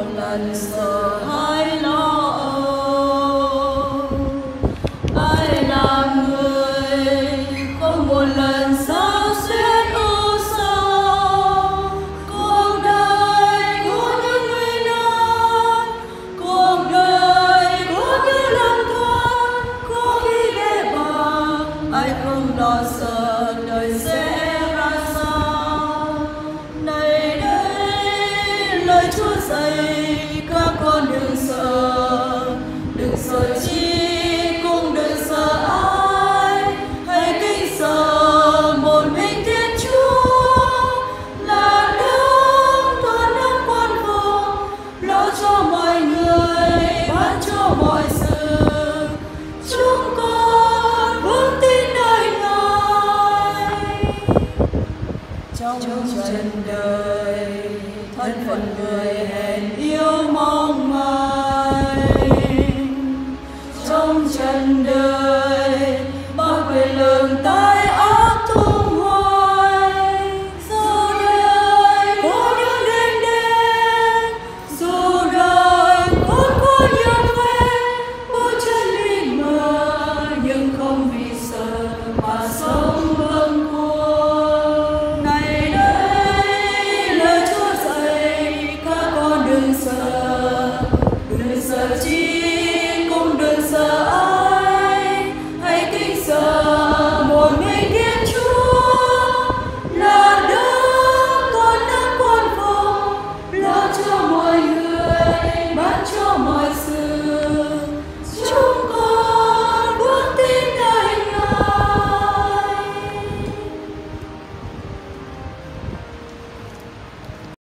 một lần sợ hãi lo âu. Ai là người không một lần sao xuyên ưu sầu. Cuộc đời có những nguy nan, cuộc đời có những lầm than, có khi bế bạc ai không lo sợ đời sẽ ra sao. Này đây lời Chúa dạy các con đừng sợ chi cũng đừng sợ ai, hãy kính sợ một mình Thiên Chúa là đấng toàn năng quan vô, lo cho mọi người, ban cho mọi sự. Chúng con vững tin nơi Ngài. Trong trần đời thân phận người